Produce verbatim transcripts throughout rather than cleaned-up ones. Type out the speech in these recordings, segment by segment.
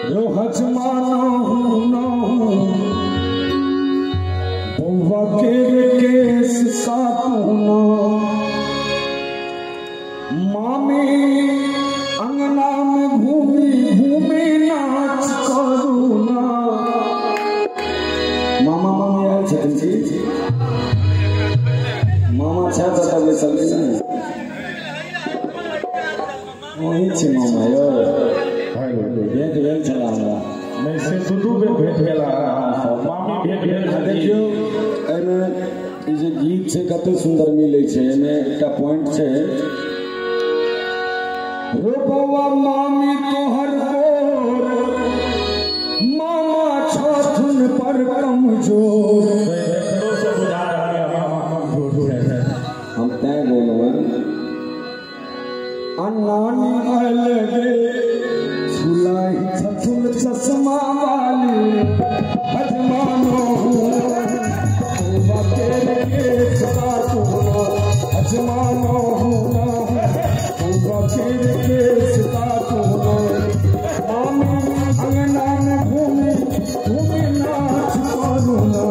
रोहज मानो ना बुआ के केस सातुना मामी अंगना में घूमी घूमी नाच करूना। मामा मामी आए छथिन जी मामा छे तो तब चलते नहीं वही छे मामा यो हाय भेट भेल छला हमरा नहीं से दुदू बे भेट भेला मामी भेट भेल देखियो एमे ई जे गीत छै कते सुंदर मिलै छै एमे एकटा पॉइंट छै रो बौआ मामी तोहर गोर मामा छथुन पर कमजोर से बुझा रहा मामा कमजोर है हम तय बोलबे अन्नानी अलगे सुलाई छथुन चश्मा वाली अजमानो बाके के सदा तो अजमानो बाके के सदा तो मामी अंगना में घूमी घूमी नाच करूना।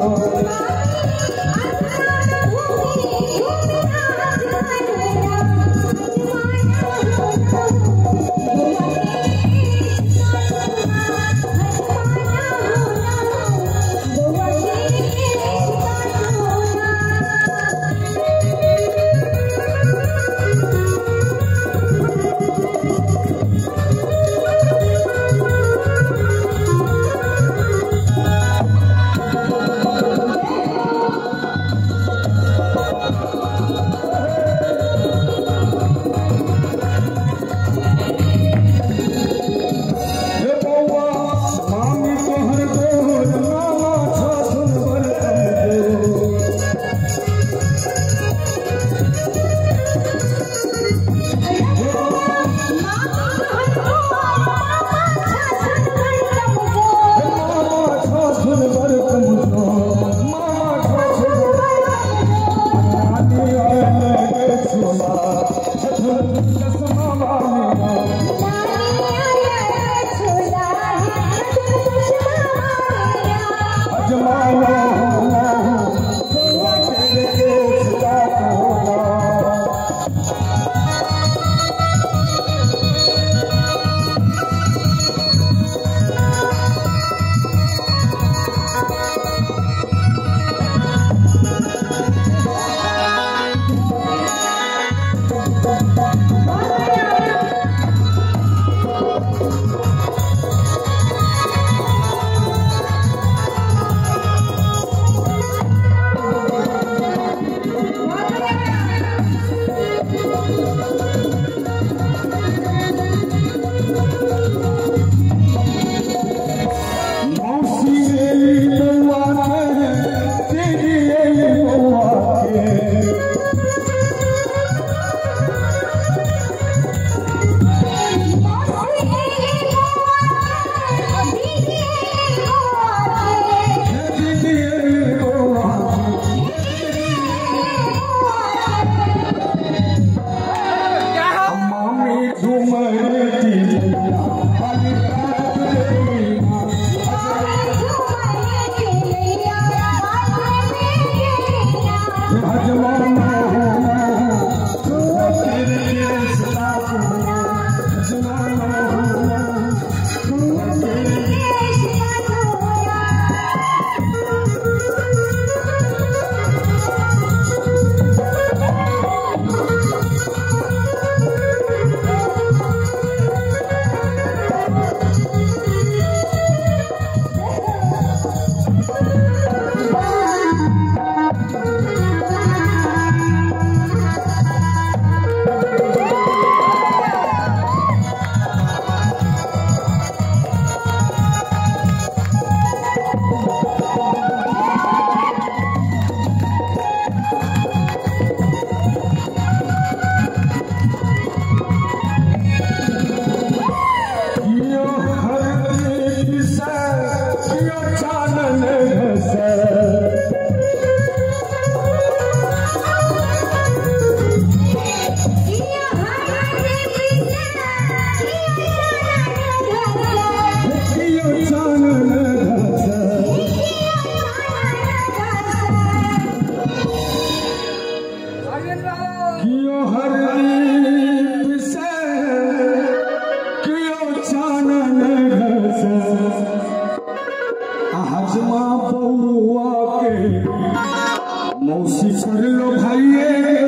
कियो हर दीप से कियो चानन घस हजमा बउआ के मौसी पर लो भाइये